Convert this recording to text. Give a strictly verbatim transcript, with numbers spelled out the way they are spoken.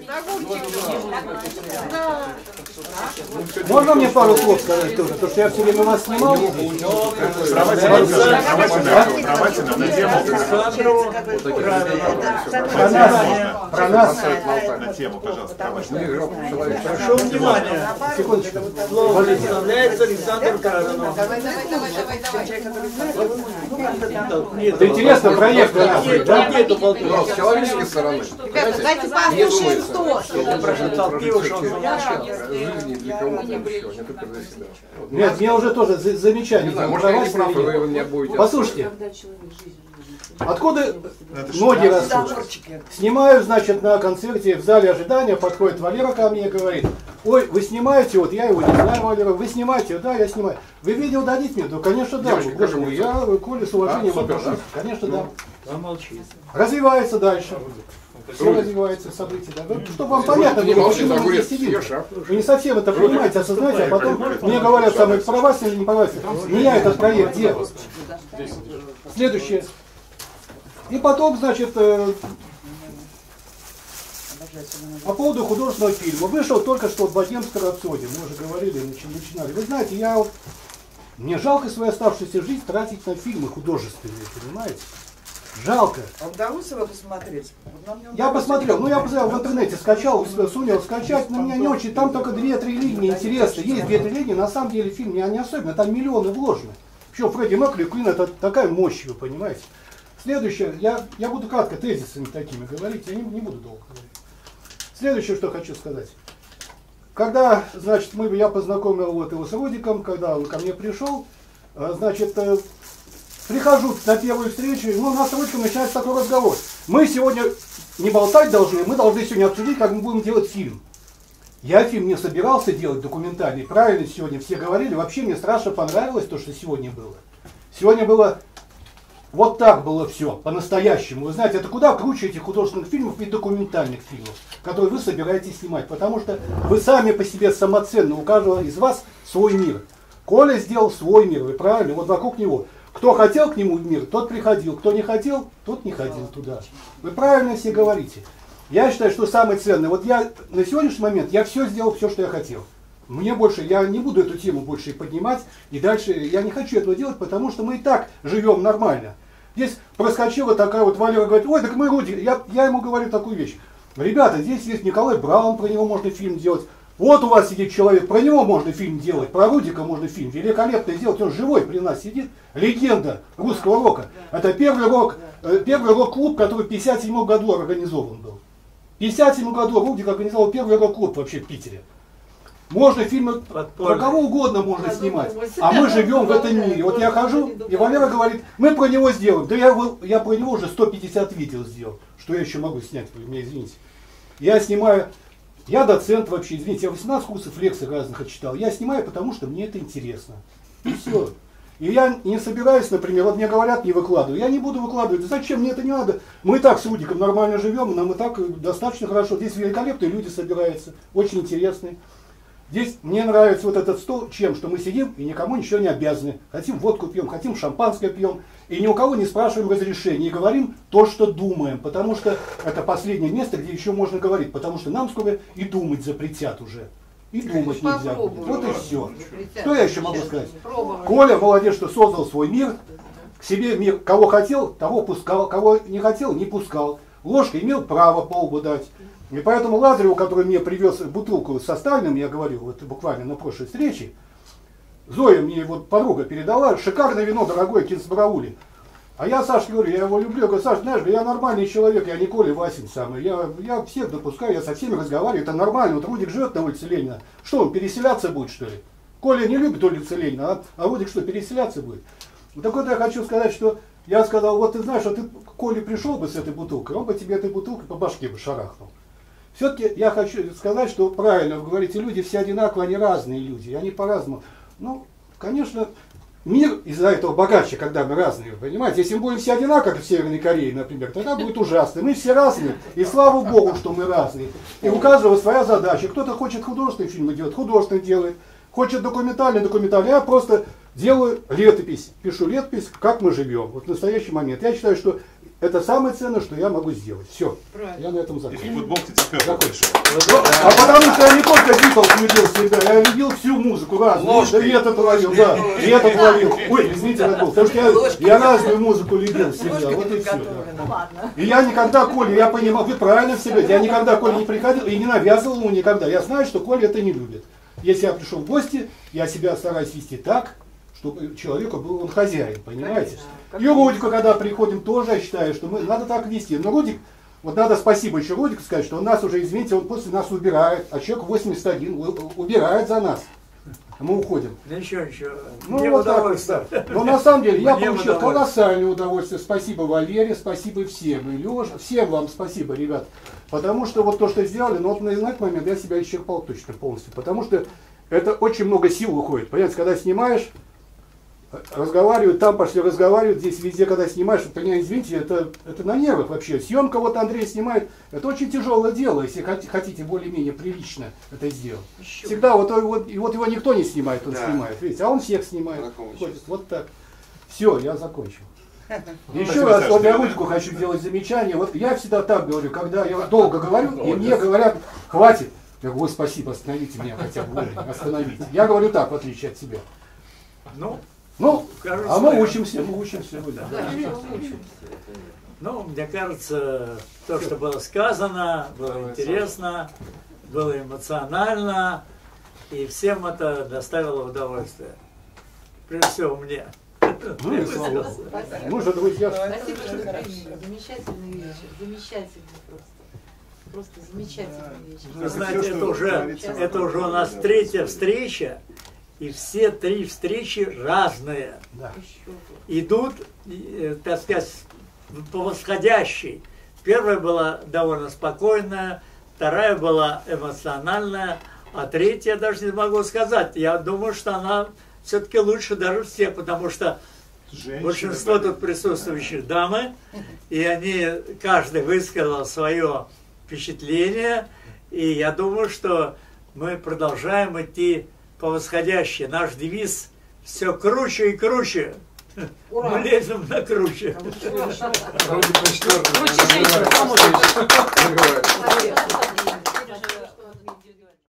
Можно мне пару слов сказать тоже? Потому что я все время вас снимал. Давайте на тему. Про нас. Про нас. На тему, пожалуйста. Прошу внимания. Секундочку. Слово представляется Александр Каранов. Это интересно, проект у нас, да? Нету болтунов. С человеческой стороны. Давайте послушаем тоже. Я прочитал пиво, что он жизни для кого-то еще, не только для себя. Нет, мне уже тоже за- замечание. Не знаю, может, я не прав, и вы меня будете... Послушайте, откуда ноги растут? Снимаю, значит, на концерте в зале ожидания, подходит Валера ко мне и говорит: ой, вы снимаете, вот я его не знаю, Валера, вы снимаете, да, я снимаю. Вы видео дадите мне? Да, конечно, да. Девочка, Боже мой, я, Коля, с уважением А, супер, отношусь. да? Конечно, да. Замолчи. Развивается дальше. Все развивается, события. Да? Ну, чтобы вам понятно Не было, молчи, почему мы огурец здесь сидим. съешь, а? Вы не совсем это понимаете, осознаете, а потом мне говорят, самое права или не права. Не я этот проект делал. Следующее. И потом, значит, э, по поводу художественного фильма. Вышел только что «Богемская рапсодия». Мы уже говорили, начинали. Вы знаете, я вот, мне жалко свою оставшуюся жизнь тратить на фильмы художественные, понимаете? Жалко. А удалось его посмотреть? Вот нам не Я удалось. посмотрел, ну я посмотрел в интернете, скачал, сумел скачать, но меня не очень, там только две-три линии интересно. Есть две-три линии, на самом деле фильм не, не особенно, там миллионы вложены. Еще Фредди Меркьюри, Куин, это такая мощь, вы понимаете. Следующее, я, я буду кратко тезисами такими говорить, я не, не буду долго говорить. Следующее, что хочу сказать. Когда, значит, мы, я познакомил вот его с Рудиком, когда он ко мне пришел, значит, прихожу на первую встречу, ну, у нас с Рудиком начинается такой разговор. Мы сегодня не болтать должны, мы должны сегодня обсудить, как мы будем делать фильм. Я фильм не собирался делать документальный, правильно сегодня все говорили, вообще мне страшно понравилось то, что сегодня было. Сегодня было, вот так было все, по-настоящему. Вы знаете, это куда круче этих художественных фильмов и документальных фильмов, которые вы собираетесь снимать, потому что вы сами по себе самоценны, у каждого из вас свой мир. Коля сделал свой мир, вы правильно, вот вокруг него. Кто хотел к нему в мир, тот приходил, кто не хотел, тот не ходил туда. Вы правильно все говорите. Я считаю, что самое ценное, вот я на сегодняшний момент, я все сделал, все, что я хотел. Мне больше, я не буду эту тему больше поднимать, и дальше я не хочу этого делать, потому что мы и так живем нормально. Здесь проскочила такая вот, Валера говорит: ой, так мы Рудик, я, я ему говорю такую вещь. Ребята, здесь есть Николай Браун, про него можно фильм делать. Вот у вас сидит человек, про него можно фильм делать, про Рудика можно фильм великолепно сделать, он живой при нас сидит, легенда русского рока. Это первый рок, первый рок-клуб, который в пятьдесят седьмом году организован был. В пятьдесят седьмом году Рудик организовал первый рок-клуб вообще в Питере. Можно фильмы про кого угодно можно снимать, а мы живем в этом мире. Вот я хожу, и Валера говорит: мы про него сделаем. Да я, я про него уже сто пятьдесят видео сделал. Что я еще могу снять, вы меня извините. Я снимаю, я доцент вообще, извините, я восемнадцать курсов лекций разных отчитал. Я снимаю, потому что мне это интересно. И все. И я не собираюсь, например, вот мне говорят, не выкладываю. Я не буду выкладывать. Зачем мне это не надо? Мы и так с Рудиком нормально живем, нам и так достаточно хорошо. Здесь великолепные люди собираются, очень интересные. Здесь мне нравится вот этот стол чем, что мы сидим и никому ничего не обязаны. Хотим водку пьем, хотим шампанское пьем. И ни у кого не спрашиваем разрешения. И говорим то, что думаем. Потому что это последнее место, где еще можно говорить. Потому что нам скоро и думать запретят уже. И думать нельзя. Вот и все. Что я еще могу сказать? Коля молодец, что создал свой мир. К себе мир. Кого хотел, того пускал. Кого не хотел, не пускал. Ложка имел право полбу дать. И поэтому Лазареву, который мне привез бутылку со Сталиным, я говорил вот буквально на прошлой встрече, Зоя мне вот подруга передала, шикарное вино, дорогое, кинсбараули. А я Саше говорю, я его люблю, я говорю: Саш, знаешь, я нормальный человек, я не Коля Васин самый, я, я всех допускаю, я со всеми разговариваю, это нормально. Вот Рудик живет на улице Ленина, что он переселяться будет, что ли? Коля не любит улицу Ленина, а, а Рудик что, переселяться будет? Так вот я хочу сказать, что я сказал: вот ты знаешь, вот ты к Коле пришел бы с этой бутылкой, он бы тебе этой бутылкой по башке бы шарахнул. Все-таки я хочу сказать, что правильно вы говорите, люди все одинаковые, они разные люди, они по-разному. Ну, конечно, мир из-за этого богаче, когда мы разные, вы понимаете. Если мы будем все одинаковые, как в Северной Корее, например, тогда будет ужасно. Мы все разные, и слава Богу, что мы разные. И у каждого своя задача. Кто-то хочет художественный фильм делать, художественный делает. Хочет документальный, документальный. Я просто делаю летопись, пишу летопись, как мы живем, вот в настоящий момент. Я считаю, что это самое ценное, что я могу сделать. Все, я на этом закончу. И футбол ТЦК закончил. А потому что я не только Битлз любил всегда, я любил всю музыку разную. Да и этот ловил, да, и этот ловил. Ой, извините, Радул, потому что я, я разную музыку любил всегда, вот и все. Да. И я никогда Коле, я понимал, вы правильно все говорите, я никогда Коле не приходил и не навязывал ему никогда. Я знаю, что Коля это не любит. Если я пришел в гости, я себя стараюсь вести так, чтобы человеку был он хозяин, понимаете? И Рудику, когда приходим, тоже я считаю, что мы надо так вести. Но Рудик, вот надо спасибо еще Рудику сказать, что он нас уже, извините, он после нас убирает, а человек восемьдесят один убирает за нас. Мы уходим. Да ничего, ничего. Ну Мне вот так вот, удовольствие. да. Но на самом деле я Мне получил удовольствие. колоссальное удовольствие. Спасибо Валере, спасибо всем. И Леша, всем вам спасибо, ребят. Потому что вот то, что сделали, но вот на этот момент я себя исчерпал точно полностью. Потому что это очень много сил уходит. Понимаете, когда снимаешь, разговаривают, там пошли разговаривать, здесь везде, когда снимаешь, вот, меня, извините, это, это на нервах вообще. Съемка, вот Андрей снимает, это очень тяжелое дело, если хотите более-менее прилично это сделать. Всегда, вот, вот, и вот его никто не снимает, он Да. снимает, видите, а он всех снимает. Знакомый Ходит, вот так. Все, я закончил. Еще Спасибо, раз, Саша, вот я да. Рудику хочу сделать замечание. Вот я всегда так говорю, когда я долго говорю, и мне говорят, хватит. Я говорю, ой, спасибо, остановите меня хотя бы вовремя, остановите. Я говорю так, в отличие от себя. Ну, Ну, кажется, а мы учимся, мы учимся. Да. Ну, мне кажется, то, что было сказано, было интересно, было эмоционально, и всем это доставило удовольствие. Прежде всего мне. Ну, и слава Богу. Мы же друзья. Спасибо, что приняли. Замечательный вечер. Замечательный просто. Просто замечательный вечер. Вы знаете, это уже, это уже у нас третья встреча, и все три встречи разные. Да. Идут, э, так сказать, по восходящей. Первая была довольно спокойная, вторая была эмоциональная, а третья, даже не могу сказать. Я думаю, что она все-таки лучше даже всех, потому что Женщины, большинство да. тут присутствующих дамы, и они, каждый высказал свое впечатление, и я думаю, что мы продолжаем идти по восходящей. Наш девиз «Все круче и круче». Ура! Мы лезем на круче. Вроде по четвертому. Круче женщин, Договариваюсь. Спасибо.